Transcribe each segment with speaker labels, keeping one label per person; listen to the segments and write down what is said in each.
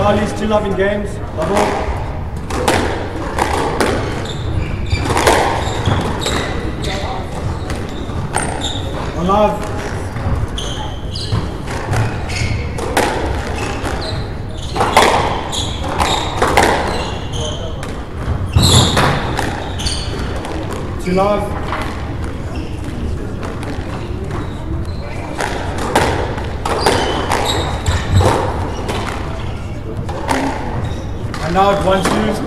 Speaker 1: Charlie, still loving games. Love all. One love. Two love. And now it's 1-2.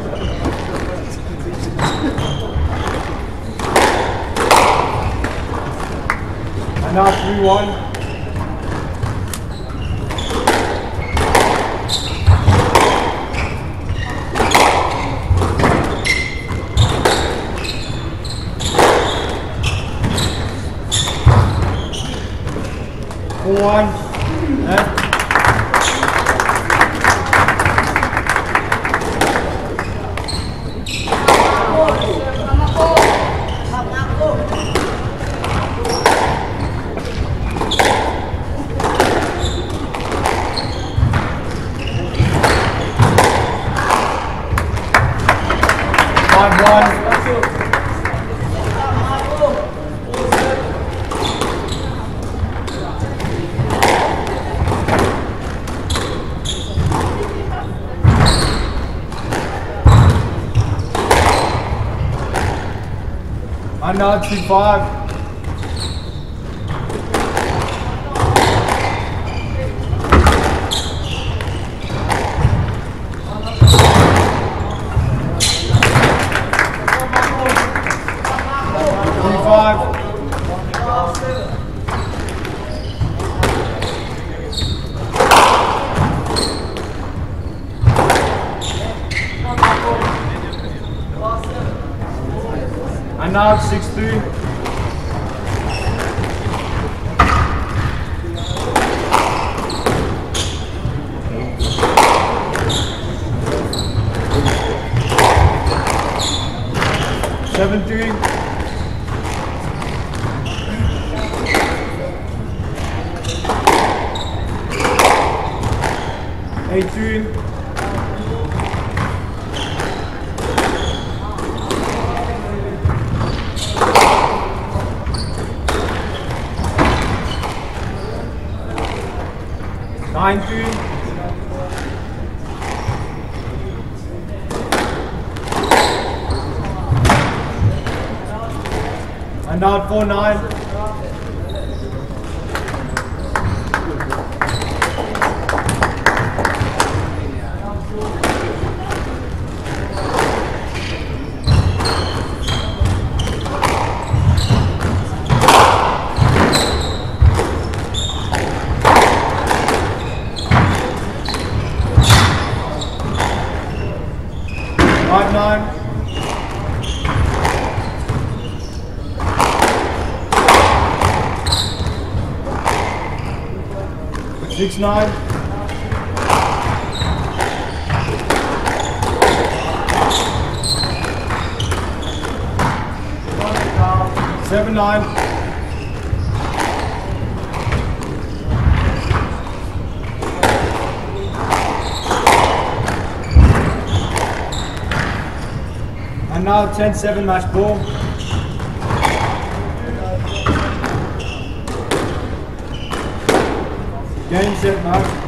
Speaker 1: And now 3-1. One. And now 2-5. And now it's 6-3. Seven-three. 8-3. 9-3. And now 4-9. Six, 9. 7-9. And now 10-7 match ball. Game, set, match.